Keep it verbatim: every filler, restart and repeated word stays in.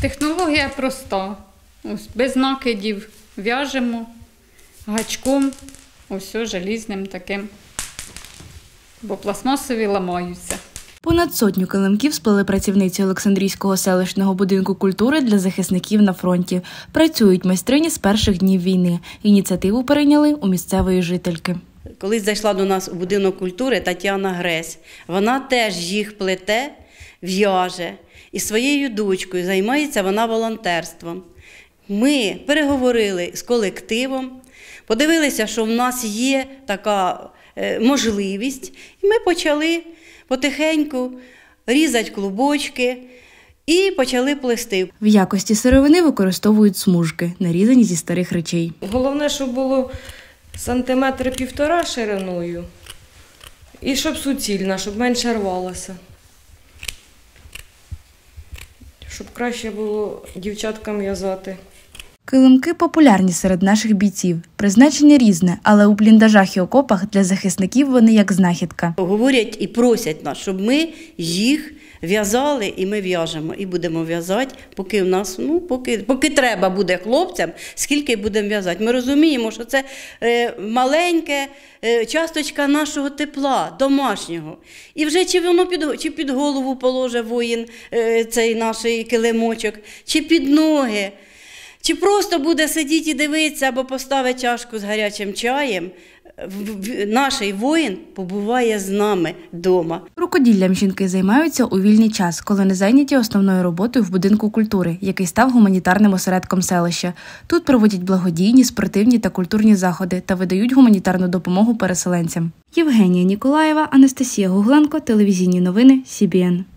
Технологія проста. Ось, без накидів в'яжемо гачком, ось желізним таким, бо пластмасові ламаються. Понад сотню килимків сплели працівниці Олександрійського селищного будинку культури для захисників на фронті. Працюють майстрині з перших днів війни. Ініціативу перейняли у місцевої жительки. Колись зайшла до нас у будинок культури Тетяна Гресь. Вона теж їх плете, в'яже і своєю дочкою займається вона волонтерством. Ми переговорили з колективом, подивилися, що в нас є така можливість, і ми почали потихеньку різати клубочки і почали плести. В якості сировини використовують смужки, нарізані зі старих речей. Головне, щоб було сантиметри півтора шириною і щоб суцільна, щоб менше рвалося. Щоб краще було дівчаткам в'язати. Килимки популярні серед наших бійців. Призначення різне, але у бліндажах і окопах для захисників вони як знахідка. Говорять і просять нас, щоб ми їх в'язали, і ми в'яжемо. І будемо в'язати, поки в нас, ну, поки, поки треба буде хлопцям, скільки будемо в'язати. Ми розуміємо, що це е, маленьке е, часточка нашого тепла, домашнього. І вже чи воно під, чи під голову положить воїн е, цей наш килимочок, чи під ноги. Чи просто буде сидіти і дивитися, або поставить чашку з гарячим чаєм, наш воїн побуває з нами вдома. Рукоділлям жінки займаються у вільний час, коли не зайняті основною роботою в будинку культури, який став гуманітарним осередком селища. Тут проводять благодійні, спортивні та культурні заходи та видають гуманітарну допомогу переселенцям. Євгенія Ніколаєва, Анастасія Гугленко, телевізійні новини, Сі Бі Ен.